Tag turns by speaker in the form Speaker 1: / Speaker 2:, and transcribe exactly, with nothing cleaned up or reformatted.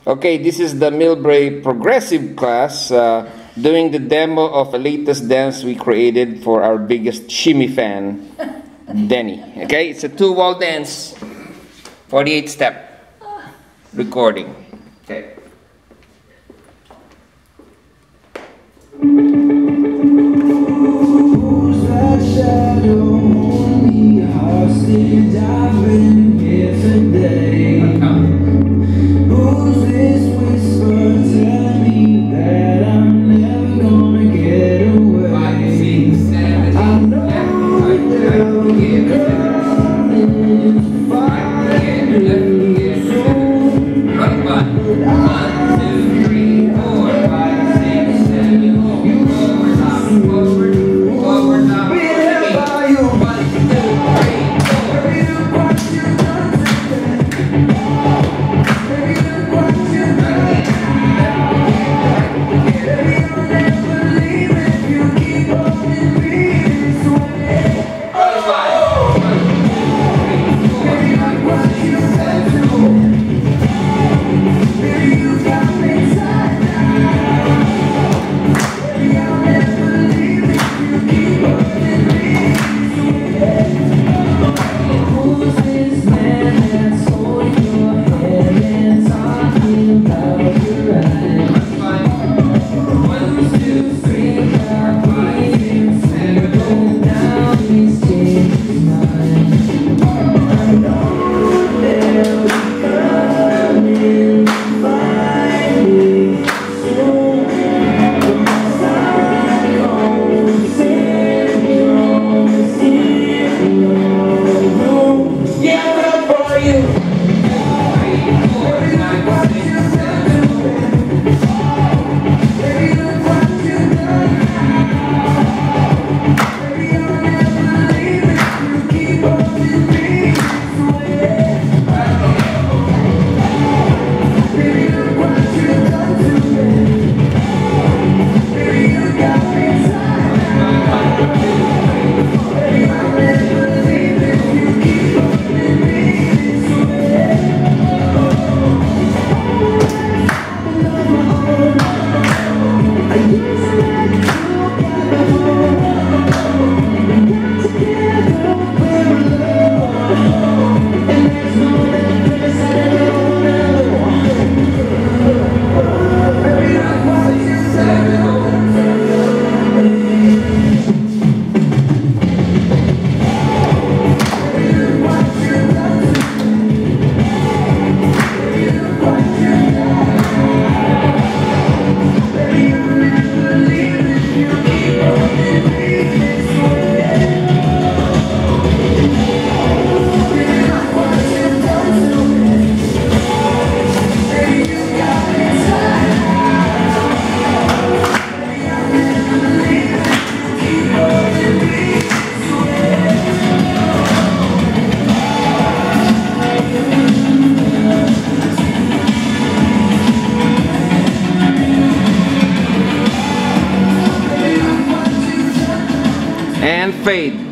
Speaker 1: Okay, this is the Millbrae Progressive class uh, doing the demo of a latest dance we created for our biggest Shimmy fan, Denny. Okay, it's a two-wall dance, forty-eight step recording. Okay.
Speaker 2: Who's that shadow on me? Hostage, I've been here today. Who's this whisper telling me that I'm never gonna get away? Five, six, seven, I know they'll be coming to find me soon. But one, two, three, four, five, six, seven, you forward, up, forward, forward, up, be there by you. One, two, three, four. Baby, look what you've done today. Baby, look what you've done. Baby, I'll never leave if you keep holding me this way. Oh, baby, look what you've done to me. Baby, you got me tied down. Baby, I'll never leave if you keep holding me this way. Who's this man that's holding your hand and talking about your eyes? One, two, three, four, five, six, seven, going down, he's changed his mind. I know they'll be coming to find me soon. But my sign always said you're always in your room. Yeah, I'm up for you. Baby, look what you've done to me. Baby, look what you've done. Baby, I'll never leave if you keep holding me this way. Baby, look what you've done to me. Baby, you got me tied down. Baby, I'll never leave if you keep holding me this way. I used to let you get alone. We got together, we're alone. And there's no other place I'd ever wanna go. Baby, look what you've done to me. Baby, look what you've done to me. Baby, look what you've done. Baby, I'll never leave if you keep holding me this way. Baby, look what you've done to me. Baby, you got me tied down. Baby, I'll never leave if you keep holding me this way.
Speaker 1: And fade.